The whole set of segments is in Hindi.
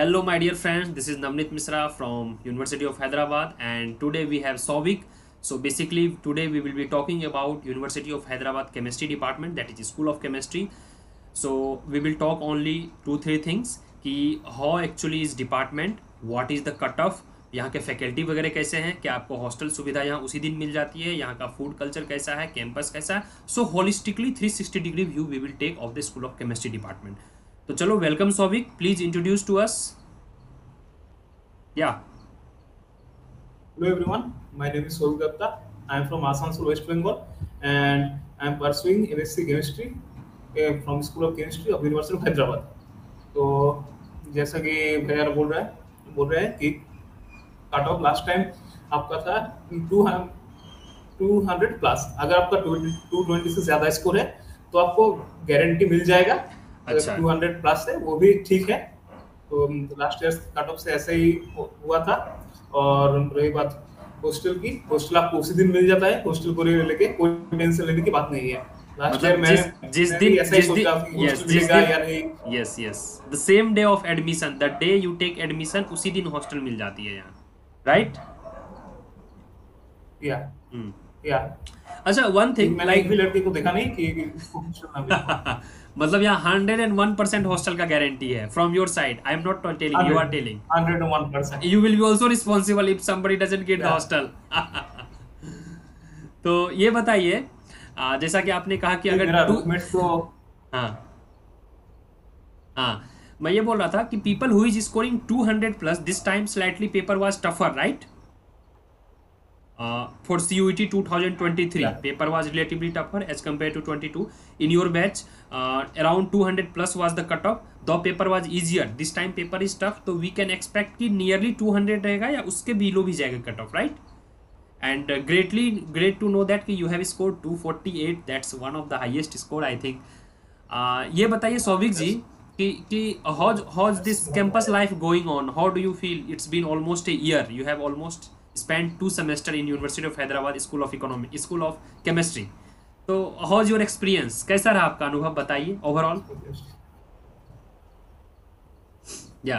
Hello, my dear friends. This is Navneet Misra from University of Hyderabad, and today we have Souvik. So basically, today we will be talking about University of Hyderabad Chemistry Department, that is School of Chemistry. So we will talk only two three things कि how actually is department, what is the cutoff, यहाँ के फैकल्टी वगैरह कैसे हैं, क्या आपको हॉस्टल सुविधा यहाँ उसी दिन मिल जाती है, यहाँ का फूड कल्चर कैसा है, कैंपस कैसा है. So holistically 360 degree view we will take of the school of chemistry department. तो चलो, welcome Souvik, please introduce to us. Yeah Hello everyone, my name is Soul Gupta. I am from Asansol, West Bengal, and I am pursuing MSc Chemistry from School of Chemistry of University of Hyderabad. तो जैसा कि भैया बोल रहे हैं कि कट ऑफ लास्ट टाइम आपका था 200 प्लस. अगर आपका 220 से ज्यादा स्कोर है तो आपको गारंटी मिल जाएगा. अच्छा. 200 प्लस है वो भी ठीक है. तो लास्ट ईयर कट ऑफ से ऐसे ही हुआ था. और रही बात हॉस्टल की, हॉस्टल आपको उसी दिन मिल जाता है. हॉस्टल को लेके कोई टेंशन लेने की बात नहीं है. लास्ट ईयर मैं जिस दिन ऐसा ही सोचा कि यस हॉस्टल मिलेगा या नहीं. Yes yes the same day of admission, the day you take admission, उसी दिन हॉस्टल मिल जाती है यहाँ, राइट? या अच्छा, वन थिंग मैंने एक भी लड़के को देखा नहीं कि हॉस्टल ना मिले. मतलब यहाँ 101% हॉस्टल का गारंटी है from your side. I am not telling, you are telling 101%. you will be also responsible if somebody doesn't get the hostel. तो ये बताइए, जैसा कि आपने कहा कि अगर मेरा रूममेट तो हाँ हाँ, मैं ये बोल रहा था कि people who is scoring 200 plus this time slightly paper was tougher, right? For CUET 2023 Yeah. paper was relatively tougher as compared to 22. In your batch around 200 plus was the cutoff, though paper was easier. This time paper is tough, so we can expect कि nearly 200 रहेगा या उसके below भी जाएगा cutoff, right? And great to know that कि you have scored 248. That's one of the highest score I think. ये बताइए सौविक जी कि how's this campus life going on? How do you feel? It's been almost a year. You have almost spent 2 semesters in University of Hyderabad School of Chemistry. तो how's your experience? कैसा रहा आपका अनुभव, बताइए ओवरऑल. या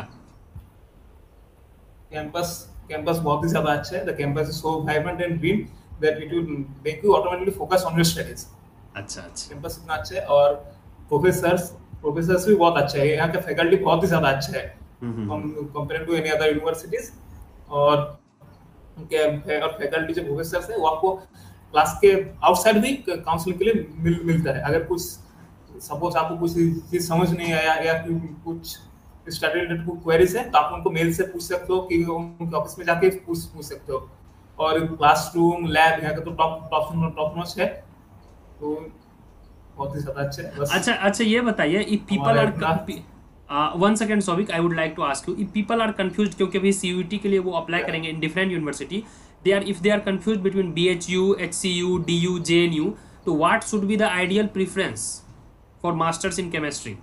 कैंपस बहुत ही ज्यादा अच्छा है. The campus is so vibrant and green that it will make you automatically focus on your studies. अच्छा. कैंपस इतना अच्छा है और प्रोफेसर्स भी बहुत अच्छे हैं. यहाँ का फैकल्टी बहुत ही ज्यादा अच्छा है compare to any other universities. और फैकल्टी जो प्रोफेसर्स है वो आपको क्लास के आउटसाइड भी काउंसलिंग के लिए मिलता है. अगर कुछ सपोज आपको कुछ चीज समझ नहीं आया या कुछ स्टडी रिलेटेड कुछ क्वेरीज है तो आप उनको मेल से पूछ सकते हो कि उनके ऑफिस में जाके पूछ सकते हो. और क्लासरूम लैब यहाँ का तो टॉप नॉच है. तो बहुत ही ज्यादा अच्छा है. अच्छा, ये बताइए, if people are one second Souvik, I would like to ask you, if people are confused, क्योंकि अभी CUET के लिए वो अप्लाई करेंगे in different university, if they are confused between BHU, HCU, DU, JNU, तो what should be the ideal preference for masters in chemistry?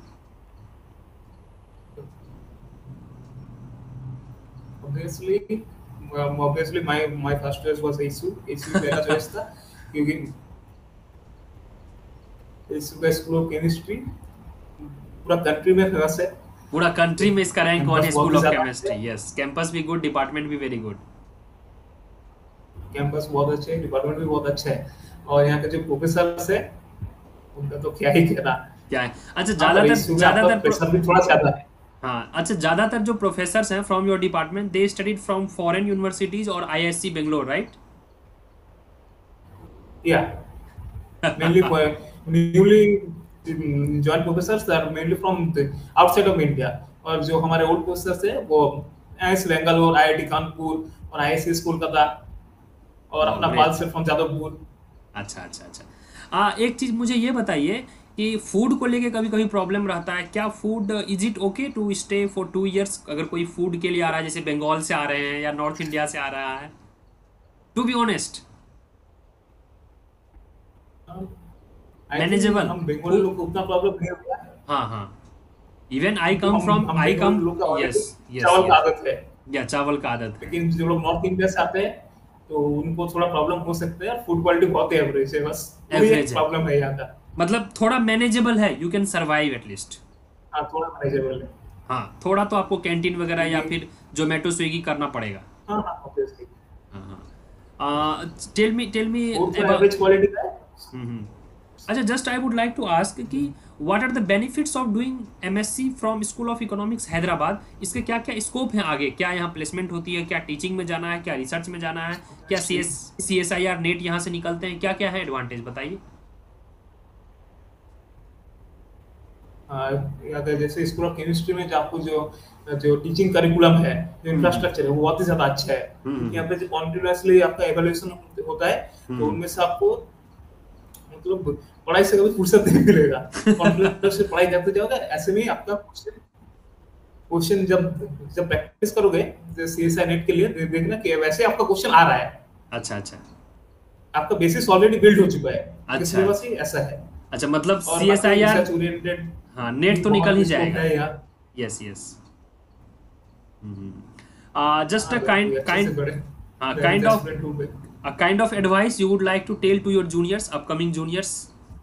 Obviously my first choice was HCU. HCU मेरा choice था क्योंकि HCU स्कूल ऑफ केमिस्ट्री पूरा कंट्री में फेमस है. पूरा कंट्री में इसका रैंक वन है, स्कूल ऑफ बहुत केमिस्ट्री. यस, कैंपस भी गुड, डिपार्टमेंट भी वेरी गुड. कैंपस बहुत अच्छे है, डिपार्टमेंट भी बहुत अच्छा है. और यहाँ के जो प्रोफेसर्स है उनका तो क्या ही कहना. क्या है? अच्छा, ज्यादातर प्रेशर भी थोड़ा ज्यादा है. हाँ, अच्छा, ज्यादातर जो प्रोफेसर्स हैं from your department, they studied from foreign universities और IISc Bangalore, right? Yeah mainly for newly joined professors are mainly from the outside of India. और जो हमारे ओल्ड प्रोफेसर्स है वो IISc बेंगलोर, IIT कानपुर और IISc कोलकाता और अपना पाल से फ्रॉम जादवपुर. अच्छा. एक चीज मुझे ये बताइए कि फूड को लेके कभी कभी प्रॉब्लम रहता है क्या? Food is it okay to stay for 2 years? अगर कोई फूड के लिए आ रहा है, जैसे बंगाल से आ रहे हैं या नॉर्थ इंडिया से आ रहा है, टू बी ऑनेस्ट, मैनेजेबल? हम बंगाली लोग को उतना प्रॉब्लम नहीं होता है. हाँ, इवन आई कम यस चावल का आदत है. या चावल का आदत है. लेकिन जो लोग नॉर्थ इंडिया से आते हैं तो उनको थोड़ा प्रॉब्लम हो सकता है. फूड क्वालिटी बहुत एवरेज है, बस एवरेज प्रॉब्लम है यहाँ का. मतलब थोड़ा मैनेजेबल है, यू कैन सर्वाइव एटलीस्ट. हाँ, थोड़ा मैनेजेबल है. हाँ, थोड़ा तो आपको कैंटीन वगैरह या क्योंकि फिर जोमेटो स्विगी करना पड़ेगा। हाँ हाँ obviously, हाँ हाँ। टेल मी वो तो अबाउट। एवरेज क्वालिटी का है। हम्म। अच्छा, just I would like to ask कि what are the benefits of doing MSc from school of economics Hyderabad. इसके क्या क्या स्कोप है आगे, क्या यहाँ प्लेसमेंट होती है, क्या टीचिंग में जाना है, क्या रिसर्च में जाना है, क्या CSIR नेट यहाँ से निकलते हैं, क्या क्या है एडवांटेज बताइए। अगर जैसे स्कूल ऑफ केमिस्ट्री में जो आपको जो जो टीचिंग करिकुलम है, जो हम्म इंफ्रास्ट्रक्चर है, वो बहुत ही ज्यादा अच्छा है, क्योंकि यहाँ पे जो कॉन्टिन्यूसली आपका एवोल्यूशन होता है, तो हम्म। उनमें से आपको मतलब पढ़ाई से कभी फुर्सत नहीं मिलेगा। कॉन्टिन्यूसली पढ़ाई करते जाओगे, ऐसे में ही आपका क्वेश्चन क्वेश्चन जब जब प्रैक्टिस करोगे सीएसआई नेट के लिए, देखना कि वैसे आपका क्वेश्चन आ रहा है, अच्छा अच्छा आपका बेसिस ऑलरेडी बिल्ड हो चुका है, क्योंकि अच्छा सिलेबस ही ऐसा है। अच्छा, मतलब और बाकी CSIR। रिसर्च ओरिएंटेड हाँ, नेट भी तो निकल ही बहुत स्कोप जाएगा। है यार। Yes yes. जस्ट हाँ, अ अगर काइंड कोई अच्छे से काइंड पढ़े हाँ, then kind of desperate to. a kind of advice you would like to tell to your juniors, upcoming juniors?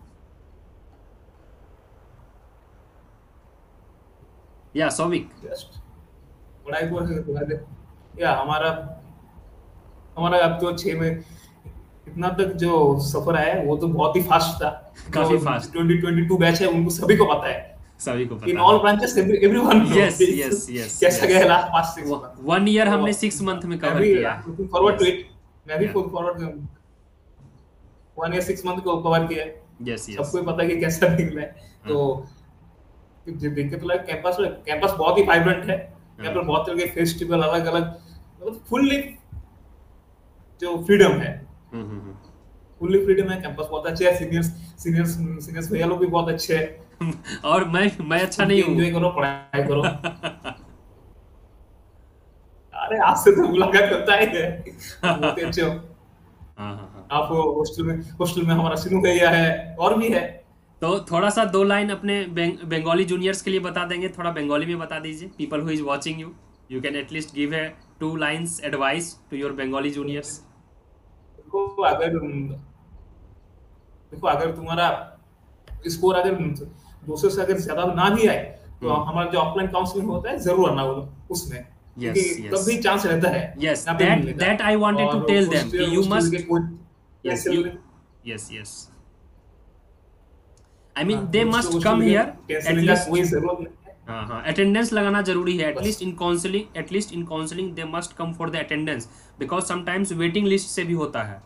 Yeah, Souvik. Just पढ़ाई को या हमारा हमारा अब तो 6 में इतना तक जो सफर है वो तो बहुत ही फास्ट था। जो काफी फास्ट। 2022 बैच है उनको सभी को पता है, सभी को इन पता ऑल है। Branches everyone yes yes yes कैसा गया लास्ट 5-6 मंथ। 1 ईयर तो हमने 6 मंथ में मैं कवर भी किया। Looking forward to yes it, मैं भी या फॉरवर्ड 1 ईयर 6 मंथ को कवर किया है। Yes yes. सबको ही पता है कि कैसा निकला है। तो जो देखे तो लगा कैंपस बहुत ही वाइब्रेंट है। यहाँ पर बहुत तरह के फेस्टिवल अलग अलग, मतलब फुल्ली जो फ्रीडम है, फुल्ली फ्रीडम है। कैंपस बहुत अच्छे है, सीनियर्स भैया लोग भी बहुत अच्छे हैं। और मैं अच्छा नहीं हूँ। एंजॉय करो, पढ़ाई करो। अरे आज से तो मुलाकात करता ही है, बहुत अच्छे हो। हाँ हाँ हाँ। आप हॉस्टल में हमारा सिनू भैया है और भी है। तो थोड़ा सा 2 लाइन अपने बंगाली जूनियर्स के लिए बता देंगे, थोड़ा बंगाली में बता दीजिए। People who is watching you, you can at least give है 2 lines advice to your Bengali juniors. देखो अगर तुम्हारा स्कोर अगर 200 से अगर ज्यादा ना भी आए, तो हमारा जो ऑफलाइन काउंसलिंग होता है जरूर आना उसमें, यस क्योंकि तब यस भी चांस रहता है यस। यहाँ पे मिलने का। दैट आई वांटेड टू और टेल देम कि यू हॉस्टल मस्ट। के कोई yes cancel, you yes yes, I mean they must come here cancel का एटलीस्ट। कोई जरूरत नहीं है। हाँ हाँ, अटेंडेंस लगाना जरूरी है। बस at least in counselling they must come for the attendance, because sometimes waiting list से भी होता है।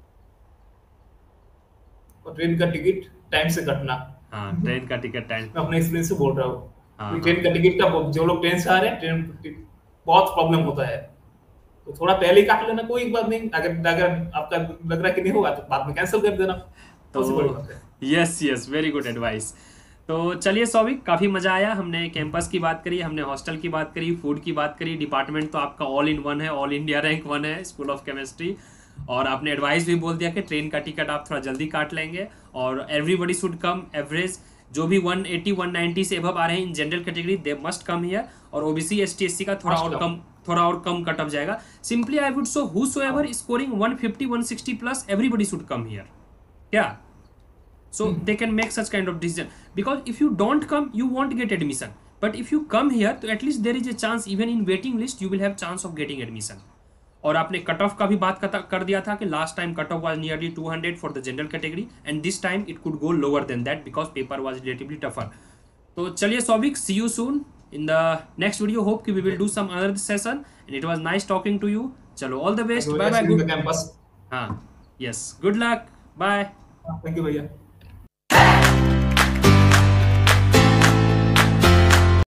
और ट्रेन का टिकट टाइम से कटना, हाँ, ट्रेन का टिकट टाइम। मैं अपने एक्सपीरियंस से बोल रहा हूँ। हाँ ट्रेन का टिकट का जो लोग ट्रेन से आ रहे हैं, ट्रेन बहुत प्रॉब्लम होता है, तो थोड़ा पहले ही काट लेना, कोई बात नहीं। अगर आपका लग रहा है कि नहीं होगा तो बाद में कैंसिल कर देना, तो yes yes, very good advice. तो चलिए सौविक, काफ़ी मज़ा आया। हमने कैंपस की बात करी, हमने हॉस्टल की बात करी, फूड की बात करी, डिपार्टमेंट तो आपका ऑल इन वन है, ऑल इंडिया रैंक 1 है स्कूल ऑफ केमिस्ट्री। और आपने एडवाइस भी बोल दिया कि ट्रेन का टिकट आप थोड़ा जल्दी काट लेंगे, और एवरीबडी शुड कम। एवरेज जो भी 180-190 से एबव आ रहे हैं in general category, they must come here. और ओबीसी ST SC का थोड़ा और कम कट ऑफ जाएगा। Simply I would so whosoever scoring 150-160 plus, everybody should come here. क्या? So they can make such kind of decision, because if you don't come you won't get admission, but if you come here तो at least there is a chance, even in waiting list you will have chance of getting admission. और आपने कट ऑफ का भी बात कर दिया था कि last time cut off was nearly 200 for the general category, and this time it could go lower than that because paper was relatively tougher. तो चलिए Souvik, see you soon in the next video. Hope कि we will do some other session, and it was nice talking to you. चलो, all the best, bye bye. Campus. हाँ, yes, good luck, bye. Thank you भैया।